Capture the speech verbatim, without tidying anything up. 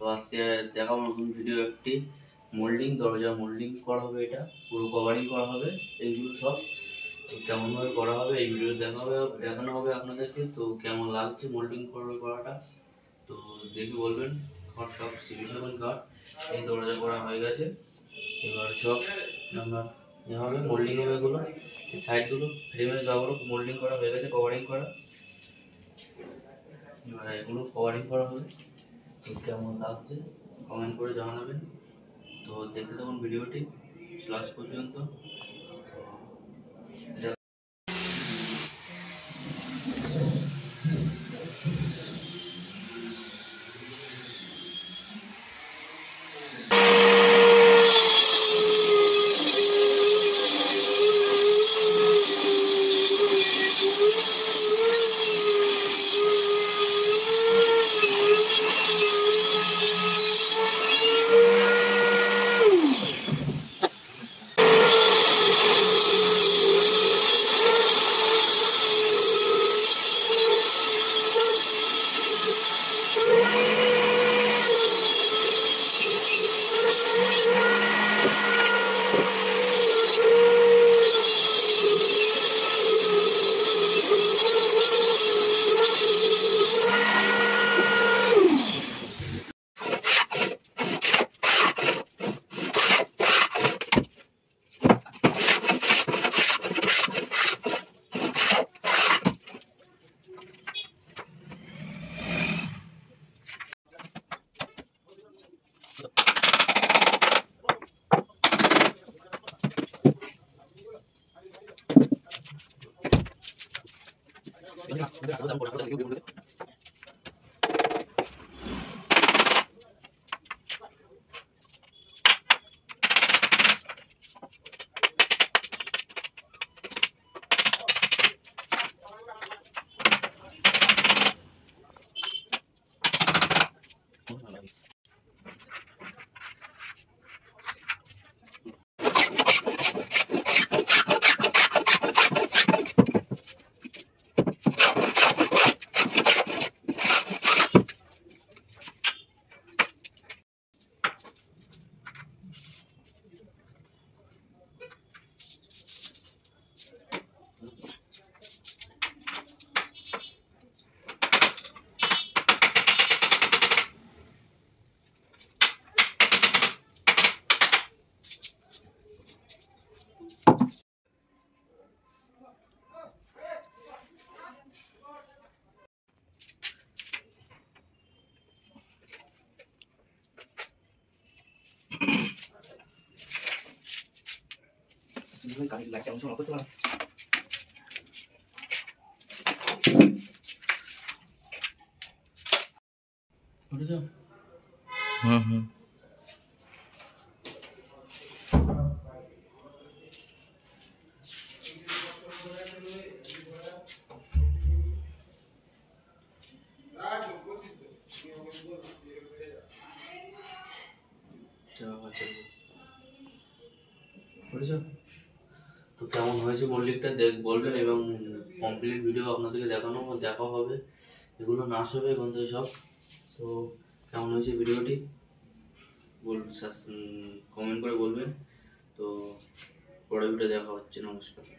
আজকে দেখাবো নতুন ভিডিও একটি মোল্ডিং, দরজা মোল্ডিং করা হবে, এটা পুরো কভারিং করা হবে। এইগুলো সব কেমন ভাবে করা হবে এই ভিডিও দেখা হবে, দেখানো হবে আপনাদেরকে। তো কেমন লাগছে মোল্ডিং করবে করাটা, তো দেখে বলবেন। কাঠ সব সিভি সেভেন কাঠ, এই দরজা করা হয়ে গেছে। এবার সব আপনার এভাবে মোল্ডিং হবে, এগুলো এই সাইডগুলো ফ্রেমের গাগুলো মোল্ডিং করা হয়ে গেছে, কভারিং করা। এবার এগুলো কভারিং করা হবে। তো কেমন লাগছে কমেন্ট করে জানাবেন। তো দেখতে থাকুন ভিডিওটি লাস্ট পর্যন্ত। গাড়ির লাইটটা অংশ অফ করতে পারো। হুম হুম তো কেমন হয়েছে মোল্ডিংটা দেখ বলবেন, এবং কমপ্লিট ভিডিও আপনাদেরকে দেখানো দেখা হবে। এগুলো নাশ হবে এখন থেকে সব। তো কেমন হয়েছে ভিডিওটি বল কমেন্ট করে বলবেন। তো পরের ভিডিও দেখা হচ্ছে। নমস্কার।